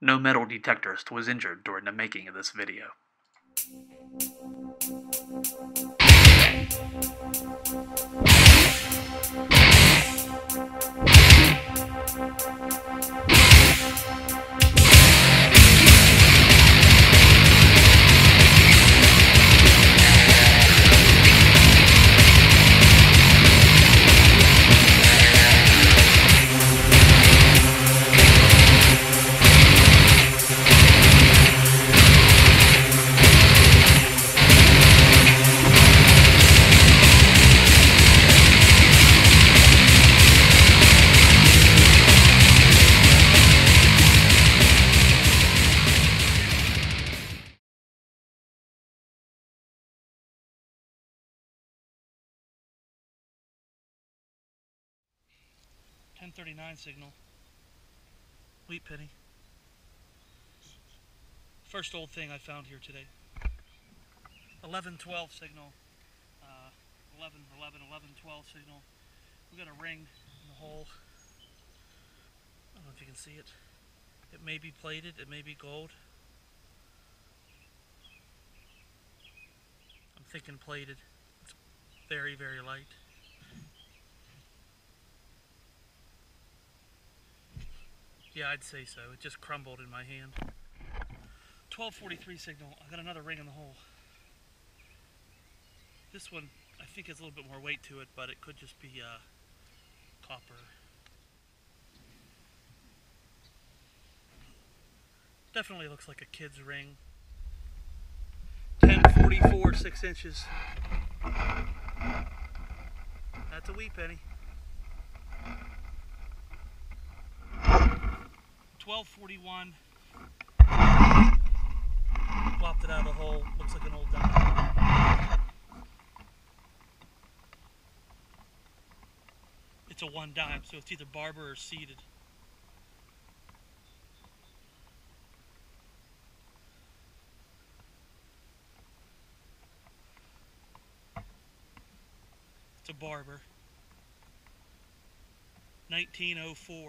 No metal detectorist was injured during the making of this video. .1039 signal, wheat penny. First old thing I found here today. 1112 signal, 1112 signal. We got a ring in the hole. I don't know if you can see it. It may be plated, it may be gold. I'm thinking plated. It's very, very light. Yeah, I'd say so. It just crumbled in my hand. 1243 signal. I got another ring in the hole. This one, I think, has a little bit more weight to it, but it could just be copper. Definitely looks like a kid's ring. 1044, 6 inches. That's a wheat penny. 1241. Plopped it out of the hole. Looks like an old dime. It's a 1 dime, so it's either barber or seeded. It's a barber. 1904.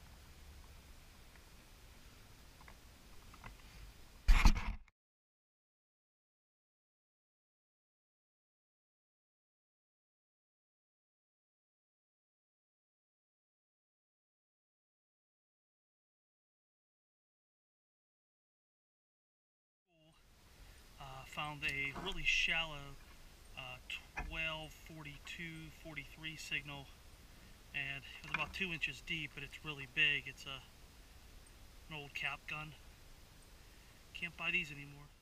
Found a really shallow 1242, 43 signal, and it was about 2 inches deep, but it's really big. It's an old cap gun. Can't buy these anymore.